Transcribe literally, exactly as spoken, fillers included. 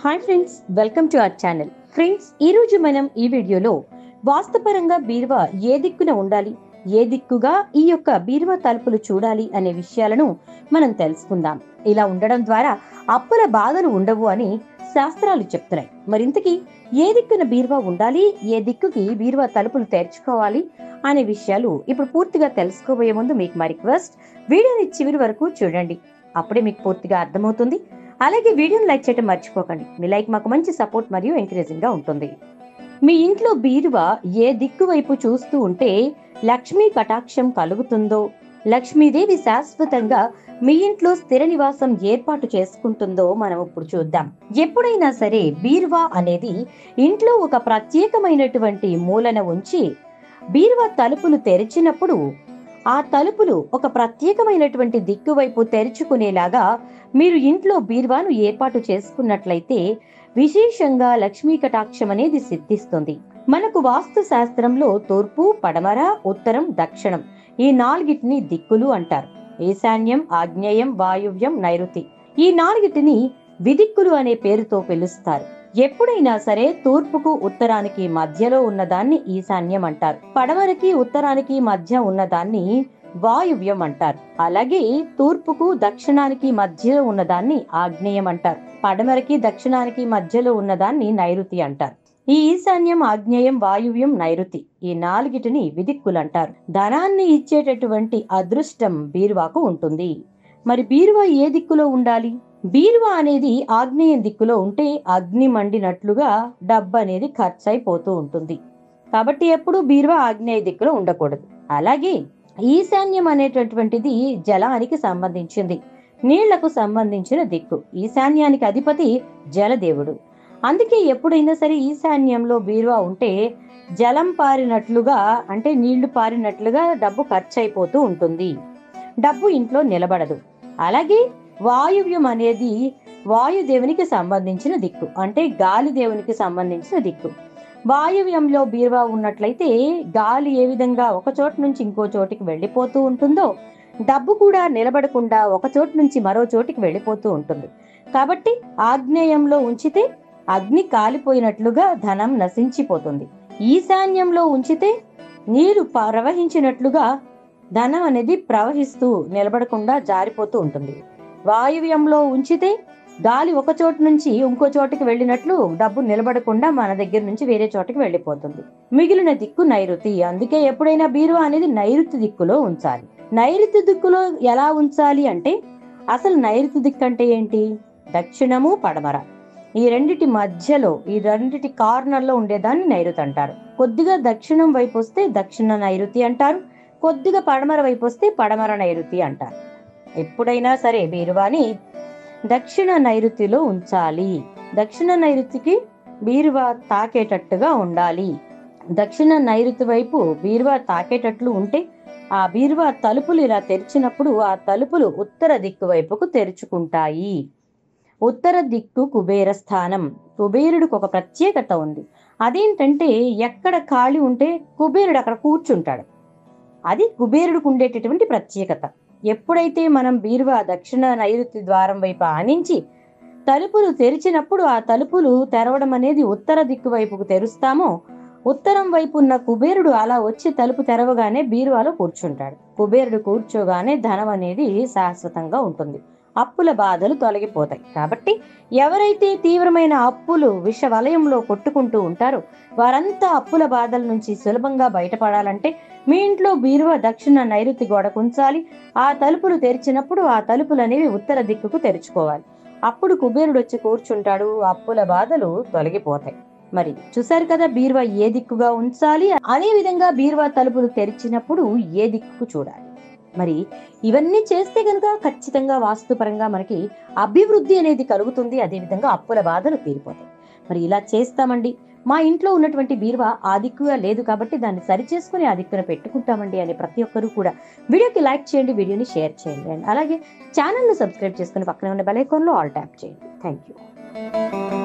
Hi friends, welcome to our channel. Friends, ఈ రోజు మనం ఈ వీడియోలో వాస్తుపరంగా బీరువా ఏ దిక్కున ఉండాలి, ఏ దిక్కుగా ఈ యొక్క బీరువా తలుపులు చూడాలి అనే విషయాలను మనం తెలుసుకుందాం. ఇలా ఉండడం ద్వారా అప్పుల బాధలు ఉండవు అని శాస్త్రాలు చెప్తున్నాయి. మరింతకీ ఏ దిక్కున బీరువా ఉండాలి, ఏ దిక్కుకి బీరువా తలుపులు తెరుచుకోవాలి అనే విషయాలు ఇప్పుడు పూర్తిగా తెలుసుకోబోయే ముందు మీకు మా రిక్వెస్ట్, వీడియోని చివరి వరకు చూడండి. అప్పుడే మీకు పూర్తిగా అర్థమవుతుంది. అలాగే వీడియోని లైక్ చేయడం మర్చిపోకండి. మీ లైక్ మాకు మంచి సపోర్ట్ మరియు ఎంకరేజింగ్ గా ఉంటుంది. మీ ఇంట్లో బీరువా ఏ దిక్కు వైపు చూస్తూ ఉంటే లక్ష్మీ కటాక్షం కలుగుతుందో, లక్ష్మీదేవి శాశ్వతంగా మీ ఇంట్లో స్థిర నివాసం ఏర్పాటు చేసుకుంటుందో మనం ఇప్పుడు చూద్దాం. ఎప్పుడైనా సరే బీరువా అనేది ఇంట్లో ఒక ప్రత్యేకమైనటువంటి మూలన ఉంచి బీరువా తలుపులు తెరిచినప్పుడు ఆ తలుపులు ఒక ప్రత్యేకమైనటువంటి దిక్కు వైపు తెరుచుకునేలాగా మీరు ఇంట్లో బీరువాను ఏర్పాటు చేసుకున్నట్లయితే విశేషంగా లక్ష్మీ కటాక్షం అనేది సిద్ధిస్తుంది. మనకు వాస్తు శాస్త్రంలో తూర్పు, పడమర, ఉత్తరం, దక్షిణం ఈ నాలుగిటిని దిక్కులు అంటారు. ఈశాన్యం, ఆగ్నేయం, వాయువ్యం, నైరుతి ఈ నాలుగిటిని విదిక్కులు అనే పేరుతో పిలుస్తారు. ఎప్పుడైనా సరే తూర్పుకు ఉత్తరానికి మధ్యలో ఉన్నదాన్ని ఈశాన్యం అంటారు. పడమరకి ఉత్తరానికి మధ్య ఉన్నదాన్ని వాయువ్యం అంటారు. అలాగే తూర్పుకు దక్షిణానికి మధ్యలో ఉన్నదాన్ని ఆగ్నేయం అంటారు. పడమరకి దక్షిణానికి మధ్యలో ఉన్నదాన్ని నైరుతి అంటారు. ఈ ఈశాన్యం, ఆగ్నేయం, వాయువ్యం, నైరుతి ఈ నాలుగిటిని విదిక్కులు అంటారు. ధనాన్ని ఇచ్చేటటువంటి అదృష్టం బీరువాకు ఉంటుంది. మరి బీరువా ఏ దిక్కులో ఉండాలి? బీరువా అనేది ఆగ్నేయం దిక్కులో ఉంటే అగ్ని మండినట్లుగా డబ్బు అనేది ఖర్చు అయిపోతూ ఉంటుంది. కాబట్టి ఎప్పుడు బీరువా ఆగ్నేయ దిక్కులో ఉండకూడదు. అలాగే ఈశాన్యం అనేటటువంటిది జలానికి సంబంధించింది, నీళ్లకు సంబంధించిన దిక్కు. ఈశాన్యానికి అధిపతి జలదేవుడు. అందుకే ఎప్పుడైనా సరే ఈశాన్యంలో బీరువా ఉంటే జలం పారినట్లుగా, అంటే నీళ్లు పారినట్లుగా డబ్బు ఖర్చు అయిపోతూ ఉంటుంది. డబ్బు ఇంట్లో నిలబడదు. అలాగే వాయువ్యం అనేది వాయుదేవునికి సంబంధించిన దిక్కు, అంటే గాలి దేవునికి సంబంధించిన దిక్కు. వాయువ్యంలో బీరువా ఉన్నట్లయితే గాలి ఏ విధంగా ఒక చోటు నుంచి ఇంకో చోటికి వెళ్ళిపోతూ ఉంటుందో డబ్బు కూడా నిలబడకుండా ఒక చోటు నుంచి మరో చోటికి వెళ్ళిపోతూ ఉంటుంది. కాబట్టి ఆగ్నేయంలో ఉంచితే అగ్ని కాలిపోయినట్లుగా ధనం నశించిపోతుంది. ఈశాన్యంలో ఉంచితే నీరు ప్రవహించినట్లుగా ధనం అనేది ప్రవహిస్తూ నిలబడకుండా జారిపోతూ ఉంటుంది. వాయువ్యంలో ఉంచితే గాలి ఒక చోటు నుంచి ఇంకో చోటికి వెళ్ళినట్లు డబ్బు నిలబడకుండా మన దగ్గర నుంచి వేరే చోటికి వెళ్ళిపోతుంది. మిగిలిన దిక్కు నైరుతి. అందుకే ఎప్పుడైనా బీరువా అనేది నైరుతి దిక్కులో ఉంచాలి. నైరుతి దిక్కులో ఎలా ఉంచాలి అంటే, అసలు నైరుతి దిక్కు అంటే ఏంటి? దక్షిణము, పడమర ఈ రెండిటి మధ్యలో, ఈ రెండిటి కార్నర్ లో ఉండేదాన్ని నైరుతి అంటారు. కొద్దిగా దక్షిణం వైపు వస్తే దక్షిణ నైరుతి అంటారు, కొద్దిగా పడమర వైపు వస్తే పడమర నైరుతి అంటారు. ఎప్పుడైనా సరే బీరువాని దక్షిణ నైరుతిలో ఉంచాలి. దక్షిణ నైరుతికి బీరువా తాకేటట్టుగా ఉండాలి. దక్షిణ నైరుతి వైపు బీరువా తాకేటట్లు ఉంటే ఆ బీరువా తలుపులు ఇలా తెరిచినప్పుడు ఆ తలుపులు ఉత్తర దిక్కు వైపుకు తెరుచుకుంటాయి. ఉత్తర దిక్కు కుబేర స్థానం. కుబేరుడికి ఒక ప్రత్యేకత ఉంది. అదేంటంటే ఎక్కడ ఖాళీ ఉంటే కుబేరుడు అక్కడ కూర్చుంటాడు. అది కుబేరుడికి ఉండేటటువంటి ప్రత్యేకత. ఎప్పుడైతే మనం బీరువా దక్షిణ నైరుతి ద్వారం వైపు ఆనించి తలుపులు తెరిచినప్పుడు ఆ తలుపులు తెరవడం అనేది ఉత్తర దిక్కు వైపుకు తెరుస్తామో, ఉత్తరం వైపు ఉన్న కుబేరుడు అలా వచ్చి తలుపు తెరవగానే బీరువాలో కూర్చుంటాడు. కుబేరుడు కూర్చోగానే ధనం అనేది శాశ్వతంగా ఉంటుంది. అప్పుల బాధలు తొలగిపోతాయి. కాబట్టి ఎవరైతే తీవ్రమైన అప్పులు విష వలయంలో కొట్టుకుంటూ ఉంటారో వారంతా అప్పుల బాధల నుంచి సులభంగా బయటపడాలంటే మీ ఇంట్లో బీరువా దక్షిణ నైరుతి గోడకు ఉంచాలి. ఆ తలుపులు తెరిచినప్పుడు ఆ తలుపులు అనేవి ఉత్తర దిక్కుకు తెరుచుకోవాలి. అప్పుడు కుబేరుడు వచ్చి కూర్చుంటాడు. అప్పుల బాధలు తొలగిపోతాయి. మరి చూసారు కదా బీరువా ఏ దిక్కుగా ఉంచాలి. అదే విధంగా బీరువా తలుపులు తెరిచినప్పుడు ఏ దిక్కుకు చూడాలి. మరి ఇవన్నీ చేస్తే కనుక ఖచ్చితంగా వాస్తుపరంగా మనకి అభివృద్ధి అనేది కలుగుతుంది. అదేవిధంగా అప్పుల బాధలు తీరిపోతాయి. మరి ఇలా చేస్తామండి, మా ఇంట్లో ఉన్నటువంటి బీరువా ఆ దిక్కుగా లేదు కాబట్టి దాన్ని సరి చేసుకుని ఆ దిక్కున పెట్టుకుంటామండి అని ప్రతి ఒక్కరూ కూడా వీడియోకి లైక్ చేయండి, వీడియోని షేర్ చేయండి, అండ్ అలాగే ఛానల్ను సబ్స్క్రైబ్ చేసుకుని పక్కనే ఉన్న బెల్ ఐకాన్లో ఆల్ ట్యాప్ చేయండి. Thank you.